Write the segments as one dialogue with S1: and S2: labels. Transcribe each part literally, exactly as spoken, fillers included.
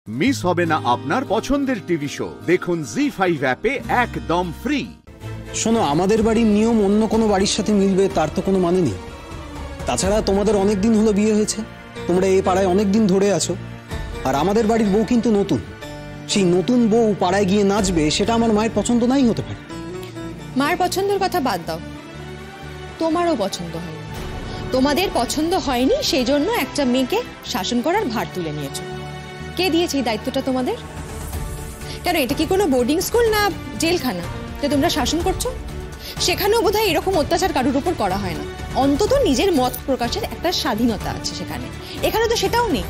S1: Miss হবে না আপনার পছন্দের টিভি শো। দেখুন জি ফাইভ অ্যাপে একদম ফ্রি।
S2: শোনো, আমাদের বাড়ির নিয়ম অন্য কোনো বাড়ির সাথে মিলবে তার তো কোনো মানে নেই। তাছাড়া তোমাদের অনেক দিন হলো বিয়ে হয়েছে, তোমরা এই পাড়ায় অনেক দিন ধরে আছো, আর আমাদের বাড়ির বউ কিন্তু নতুন। সেই নতুন বউ পাড়ায় গিয়ে নাচবে, সেটা আমার মায়ের পছন্দ নাই হতে পারে।
S3: মায়ের পছন্দের কথা বাদ দাও, তোমারও পছন্দ হয়নি। তোমাদের পছন্দ হয়নি, সেই জন্য একটা মেয়েকে শাসন করার ভার তুলে নিয়েছো। কে দিয়েছে এই দায়িত্বটা তোমাদের? কেন, এটা কি কোনো বোর্ডিং স্কুল না জেলখানা যে তোমরা শাসন করছো? সেখানেও বোধহয় এরকম অত্যাচার কারোর উপর করা হয় না। অন্তত নিজের মত প্রকাশের একটা স্বাধীনতা আছে সেখানে, এখানে তো সেটাও নেই।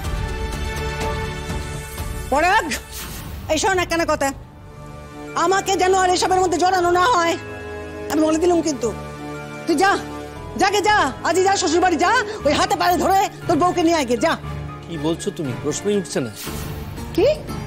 S4: পরাগ, এসো না কেন কথা, আমাকে যেন আর এসবের মধ্যে জড়ানো না হয়, আমি বলে দিলাম। কিন্তু তুই যা, যাকে যা, আজই যা শ্বশুর বাড়ি যা, ওই হাতে পায়ে ধরে তোর বউকে নিয়ে আগে যা।
S5: কি বলছো তুমি? প্রশ্নই উঠছে না।
S3: কি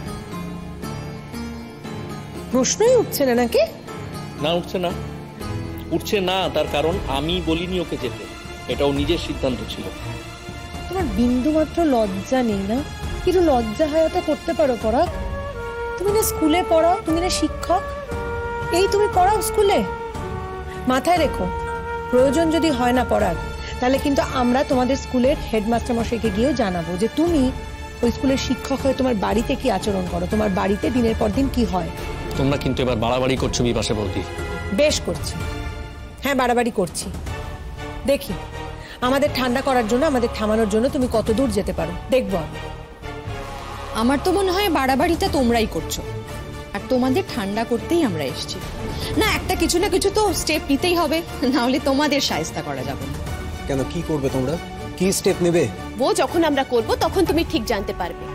S3: প্রশ্নই উঠছে না নাকি?
S5: না, উঠছে না। উঠছে না তার কারণ আমি বলিনি ওকে যেতে, এটাও নিজের সিদ্ধান্ত ছিল।
S6: তোমার বিন্দু মাত্র লজ্জা নেই না? কিছু লজ্জা হায়াটা করতে পারো পরাগ? তুমি না স্কুলে পড়াও, তুমি না শিক্ষক, এই তুমি পড়াও স্কুলে। মাথায় রেখো, প্রয়োজন যদি হয় না পড়ার, তাহলে কিন্তু আমরা তোমাদের স্কুলের হেডমাস্টার মশাইকে গিয়েও জানাবো যে তুমি ওই স্কুলের শিক্ষক হয়ে তোমার বাড়িতে কি আচরণ করো, তোমার বাড়িতে দিনের পর দিন কি হয়।
S5: তোমরা কিন্তু এবার বাড়াবাড়ি করছো বিপাশা বৌদি।
S6: বেশ করছি, হ্যাঁ বাড়াবাড়ি করছি। দেখি আমাদের ঠান্ডা করার জন্য, আমাদের থামানোর জন্য তুমি কত দূর যেতে পারো, দেখবো আমি।
S3: আমার তো মনে হয় বাড়াবাড়িটা তোমরাই করছো, আর তোমাদের ঠান্ডা করতেই আমরা এসেছি। না, একটা কিছু না কিছু তো স্টেপ নিতেই হবে, না হলে তোমাদের শায়েস্তা করা যাবে না।
S2: কেন, কি করবে তোমরা? কি স্টেপ নেবে?
S7: वो যখন আমরা করব তখন তুমি ঠিক জানতে পারবে।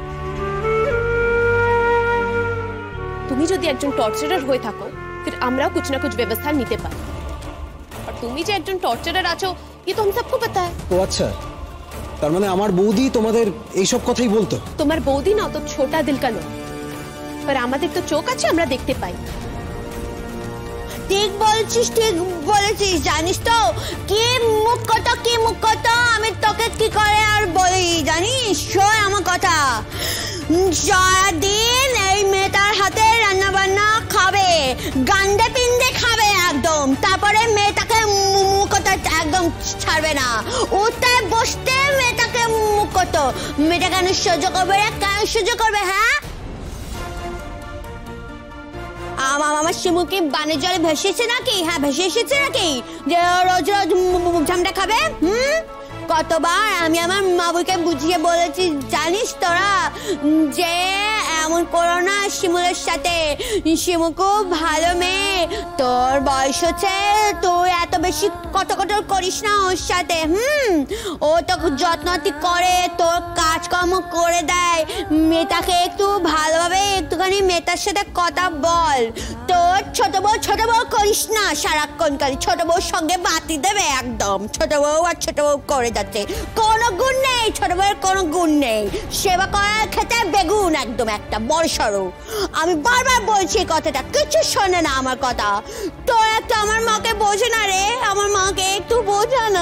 S7: তুমি যদি একজন টর্চারার হয়ে থাকো, फिर আমরাও कुछ ना कुछ ব্যবস্থা নিতে পারি। আর তুমি যে একজন টর্চারার আছো, ये तो हम सबको पता है।
S2: ও আচ্ছা, তার মানে আমার বৌদি তোমাদের এইসব কথাই বলতো?
S7: তোমার বৌদি না তো ছোটা দিল কা লোক, पर আমাদের তো চোখ আছে, আমরা দেখতে পাই।
S8: ঠিক বলছিস, ঠিক বলেছিস। জানিস তো কি মুখ কথা, কি মুখ কথা আমি তোকে কি করে আর বলি জানিস? শোন আমার কথা, সারাদিন এই মেয়েটার হাতে রান্না বান্না খাবে, গান্ডে পিন্ডে খাবে একদম, তারপরে মেয়েটাকে মুখ কথা একদম ছাড়বে না, উঠতে বসতে মেয়েটাকে মুখ কথা। মেয়েটা কেন সহ্য করবে? কেন সহ্য করবে? হ্যাঁ, আমার শিমুকে বানের জলে ভেসেছে নাকি? হ্যাঁ ভেসে এসেছে নাকি যে রোজ রোজ ঝামটা খাবে? হুম, কতবার আমি আমার মাবুকে বুঝিয়ে বলেছি জানিস তোরা, যে এমন করো না শিমুলের সাথে। শিমু খুব ভালো মেয়ে, তোর বয়স হচ্ছে, তুই এত বেশি কটকটর করিস না ওর সাথে। হুম, ও তো যত্নটি করে, তোর কাজকর্ম করে দেয়। মেয়েটাকে একটু ভালোভাবে একটুখানি মেয়েটার সাথে কথা বল। তোর ছোট বউ ছোট বউ করিস না সারাক্ষণ, খালি ছোট বউর সঙ্গে বাতি দেবে একদম। ছোট বউ আর ছোট বউ করে যাচ্ছে, কোনো গুণ নেই ছোট বউয়ের, কোনো গুণ নেই। সেবা করার খেতে বেগুন একদম একটা বড় সড়ো। আমি বারবার বলছি এই কথাটা, কিছু শোনে না আমার কথা। তোর একটা আমার মাকে বোঝে না রে, আমার মাকে একটু বোঝা না।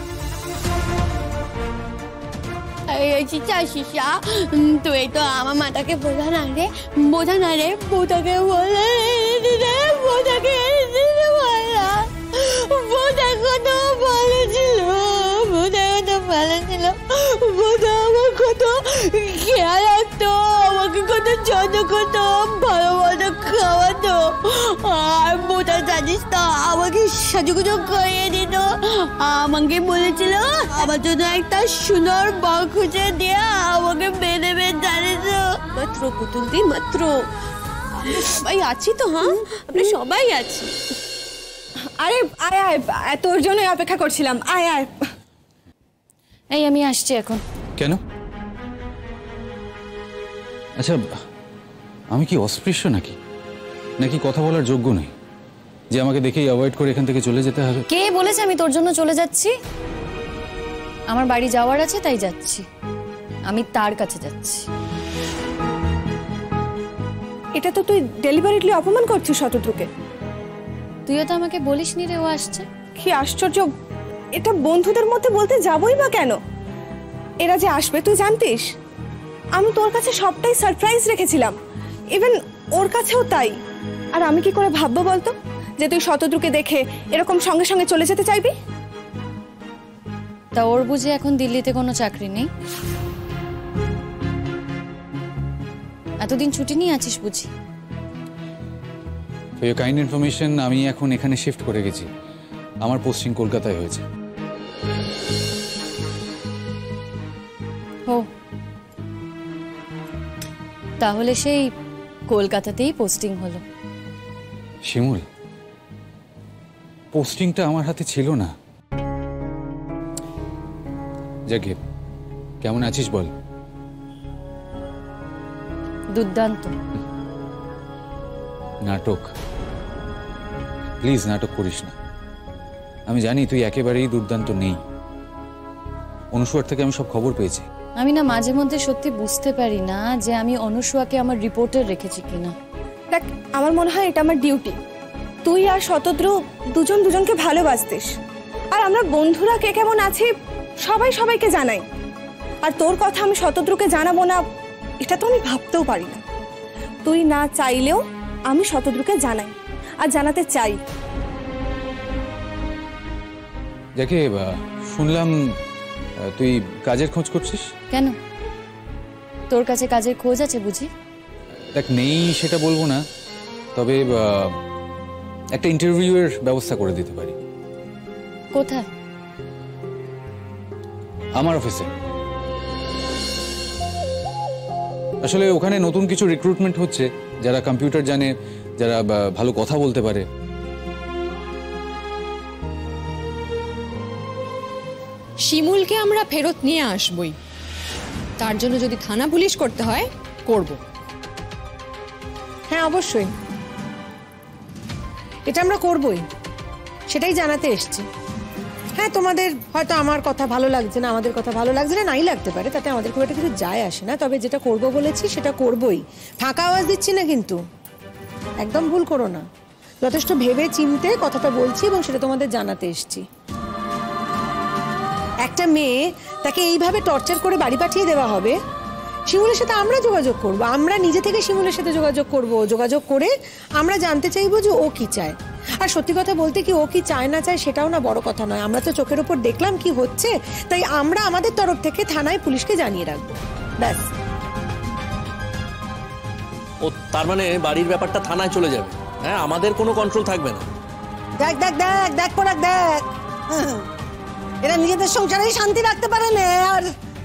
S8: তুই তো আমার মাটাকে বোঝা না রে, বোঝা না রে, বোঝাকে বলে রে, বোঝাকে বলা, বোঝা কত ভালো ছিল, বোঝা কত ভালো ছিল, বোঝা আমার কত খেয়াল রাখতো, আমাকে কত যত্ন করতো, ভালো মতো খাওয়াতো। আর বোঝা জানিস তো আমাকে সাজুগুজু করিয়ে দিত, আমাকে বলেছিল আমার জন্য একটা সুন্দর বউ খুঁজে দিয়ে আমাকে বেঁধে বেঁধে জানিস মাত্র পুতুল দি মাত্র। আমরা সবাই আছি তো, হ্যাঁ আমরা সবাই আছি।
S3: আরে আয় আয়, তোর জন্য অপেক্ষা করছিলাম, আয় আয়। এই আমি আসছি এখন।
S9: কেন? আচ্ছা, আমি কি অস্পৃশ্য নাকি, নাকি কথা বলার যোগ্য নই যে আমাকে দেখেই অ্যাভয়েড করে এখান থেকে চলে যেতে হবে?
S3: কে বলেছে আমি তোর জন্য চলে যাচ্ছি? আমার বাড়ি যাওয়ার আছে তাই যাচ্ছি, আমি তার কাছে যাচ্ছি।
S6: এটা তো তুই ডেলিভারিটলি অপমান করছিস শতদ্রুকে।
S3: তুইও তো আমাকে বলিসনি রে ও আসছে।
S6: কি আশ্চর্য, এটা বন্ধুদের মধ্যে বলতে যাবই বা কেন? এরা যে আসবে তুই জানতিস?
S10: আমি তোর কাছে সবটাই সারপ্রাইজ রেখেছিলাম, ইভেন ওর কাছেও তাই। আর আমি কি করে ভাববো বলতো যে তুই শতদ্রুকে দেখে এরকম সঙ্গে সঙ্গে চলে যেতে চাইবি?
S3: তা ওর বুঝে এখন দিল্লিতে কোনো চাকরি নেই? এতদিন ছুটি নিয়ে আছিস বুঝি?
S9: ফর ইউর কাইন্ড ইনফরমেশন, আমি এখন এখানে শিফট করে গেছি। আমার পোস্টিং কলকাতায় হয়েছে।
S3: ও, তাহলে সেই কলকাতাতেই পোস্টিং হলো।
S9: শিমুল, পোস্টিংটা আমার হাতে ছিল না। যাকে কেমন আছিস বল?
S3: দুর্দান্ত।
S9: নাটক, প্লিজ নাটক করিস না। আমি জানি তুই একেবারেই দুর্দান্ত নেই। অনুসুয়ার থেকে আমি সব খবর পেয়েছি।
S3: আমি না মাঝে মধ্যে সত্যি বুঝতে পারি না যে আমি অনুসুয়াকে আমার রিপোর্টার রেখেছি কিনা।
S10: দেখ, আমার মনে হয় এটা আমার ডিউটি। তুই আর শতদ্রু দুজন দুজনকে ভালোবাসতিস, আর আমরা বন্ধুরা কে কেমন আছি সবাই সবাইকে জানাই। আর তোর কথা আমি শতদ্রুকে জানাবো না, এটা তো আমি ভাবতেও পারি না। তুই না চাইলেও আমি শতদ্রুকে জানাই, আর জানাতে চাই।
S9: যাকে শুনলাম তুই কাজের খোঁজ করছিস।
S3: কেন, তোর কাছে কাজের খোঁজ আছে বুঝি?
S9: দেখ, নেই সেটা বলবো না, তবে একটা ইন্টারভিউ এর ব্যবস্থা করে দিতে পারি।
S3: কোথায়?
S9: আমার অফিসে। আসলে ওখানে নতুন কিছু রিক্রুটমেন্ট হচ্ছে, যারা কম্পিউটার জানে, যারা ভালো কথা বলতে পারে।
S3: শিমুলকে আমরা ফেরত নিয়ে আসবই, তার জন্য যদি থানা পুলিশ করতে হয় করব।
S6: হ্যাঁ অবশ্যই, এটা আমরা করবই, সেটাই জানাতে এসছি। হ্যাঁ, তোমাদের হয়তো আমার কথা ভালো লাগছে না, আমাদের কথা ভালো লাগছে না, নাই লাগতে পারে, তাতে আমাদের খুব একটা কিছু যায় আসে না। তবে যেটা করব বলেছি সেটা করবই। ফাঁকা আওয়াজ দিচ্ছি না কিন্তু, একদম ভুল করো না। যথেষ্ট ভেবে চিন্তে কথাটা বলছি এবং সেটা তোমাদের জানাতে এসছি। একটা মেয়ে, তাকে এইভাবে টর্চার করে বাড়ি পাঠিয়ে দেওয়া হবে? শিমুলের সাথে আমরা যোগাযোগ করব, আমরা নিজে থেকে শিমুলের সাথে যোগাযোগ করব। যোগাযোগ করে আমরা জানতে চাইবো যে ও কি চায়। আর সত্যি কথা বলতে কি, ও কি চায় না চায় সেটাও না বড় কথা নয়। আমরা তো চোখের উপর দেখলাম কি হচ্ছে, তাই আমরা আমাদের তরফ থেকে থানায় পুলিশকে জানিয়ে রাখবো, ব্যাস।
S5: ও তার মানে বাড়ির ব্যাপারটা থানায় চলে যাবে? হ্যাঁ, আমাদের কোনো কন্ট্রোল থাকবে না।
S4: দেখ দেখ দেখ দেখ পরাগ দেখ, এরা নিজেদের সংসারেই শান্তি রাখতে পারে না। আর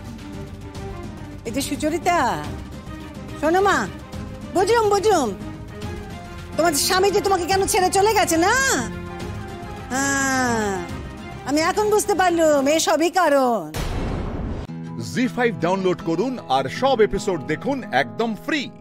S4: এই যে সুচরিতা, শোনো মা, বুঝুম বুঝুম, তোমার স্বামী যে তোমাকে কেন ছেড়ে চলে গেছে না, হ্যাঁ আমি এখন বুঝতে পারলাম, এই সবই কারণ।
S1: জি ফাইভ ডাউনলোড করুন আর সব এপিসোড দেখুন একদম ফ্রি।